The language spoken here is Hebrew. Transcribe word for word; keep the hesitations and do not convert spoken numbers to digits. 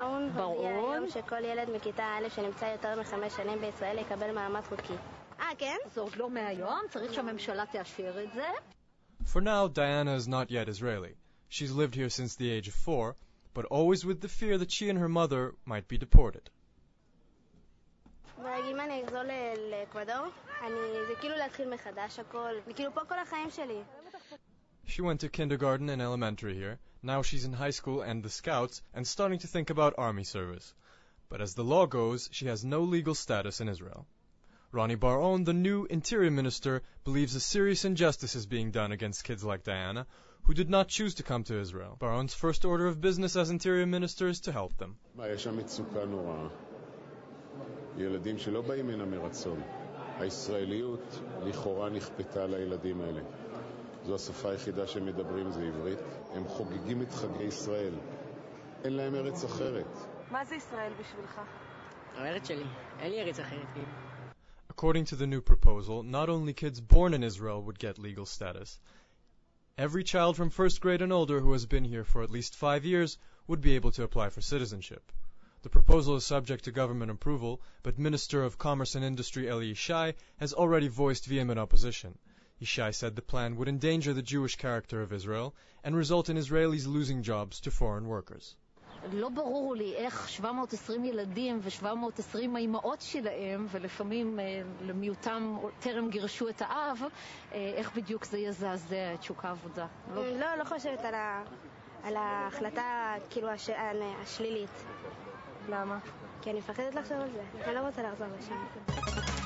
ברור שכל ילד מכיתה א' שנמצא יותר מחמש שנים בישראל יקבל מעמד חוקי. אה, כן? זה עוד לא מהיום, צריך שהממשלה תאשר את זה. For now, Diana is not yet Israeli. She's lived here since the age of four, but always with the fear that she and her mother might be deported. ואם אני אחזור לאקוודור, זה כאילו להתחיל מחדש הכל, וכאילו פה כל החיים שלי. She went to kindergarten and elementary here. Now she's in high school and the Scouts and starting to think about army service. But as the law goes, she has no legal status in Israel. Ronnie Bar-On, the new interior minister, believes a serious injustice is being done against kids like Diana, who did not choose to come to Israel. Bar-On's first order of business as interior minister is to help them. יש שם מצוקה נוראה. ילדים שלא באים הנה מרצון. הישראליות לכאורה נכפתה לילדים האלה. זו השפה היחידה שהם מדברים, זה עברית. הם חוגגים את חגי ישראל. אין להם ארץ אחרת. מה זה ישראל בשבילך? הארץ שלי. אין לי ארץ אחרת. According to the new proposal, not only kids born in Israel would get legal status. Every child from first grade and older who has been here for at least five years would be able to apply for citizenship. The proposal is subject to government approval, but Minister of Commerce and Industry Eli Yishai has already voiced vehement opposition. Yishai said the plan would endanger the Jewish character of Israel and result in Israelis losing jobs to foreign workers. לא ברור לי איך שבע מאות ועשרים ילדים ו-שבע מאות ועשרים האימהות שלהם, ולפעמים למיעוטם טרם גירשו את האב, איך בדיוק זה יזעזע את שוק העבודה. לא, לא חושבת על ה... על ההחלטה כאילו הש... השלילית. למה? כי אני מפחדת לחשוב על זה. אני לא רוצה לחזור לשם.